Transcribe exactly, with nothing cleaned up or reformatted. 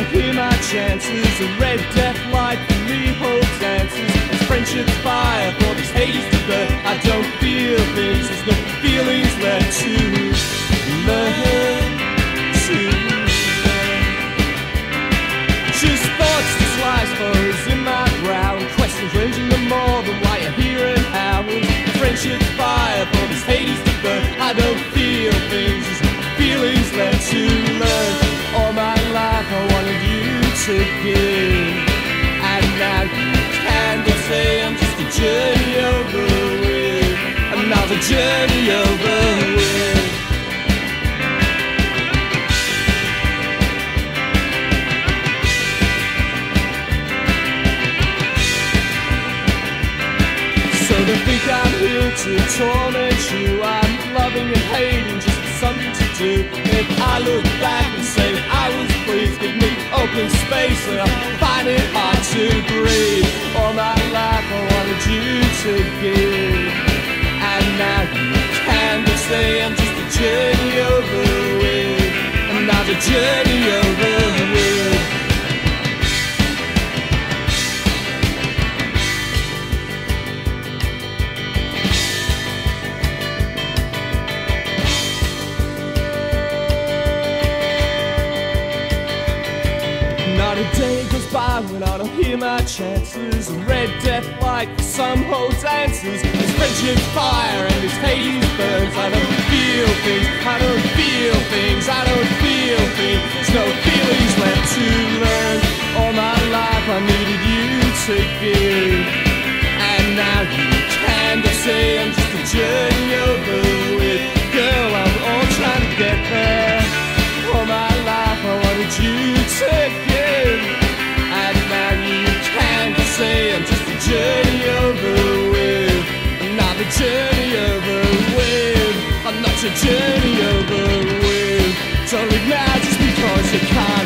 don't hear my chances. A red death light for me holds dances. It's friendship's fire for this haze to burn. I don't feel things, there's no feelings left to learn to learn. Just thoughts to slice foes in my ground. Questions ranging no more than why you're here and how. Friendship's fire for this haze to burn. I don't feel things, there's no feelings left to learn. All my life I wanted you to give, and now you can't say I'm just a journey over with. Another journey over with. So they think I'm here to torment you. I'm loving and hating just for something to do. If I look back and say that I was pleased, give me open space and I find it hard to breathe. All my life I wanted you to give, and now you can't say I'm just a journey over with. Another journey over with. Not a day goes by when I don't hear my chances. A red death light for some holds answers. This friendship's fire and this haze burns. I don't feel things, I don't feel things, I don't feel things. There's no feelings left to learn. All my life I needed you to give, and now you can't say I'm just a journey over with. Girl, I'm all trying to get there. All my life I wanted you to give, and now you can't say I'm just a journey over with. Another journey over with. I'm not a journey over with. Don't leave now just because you can't.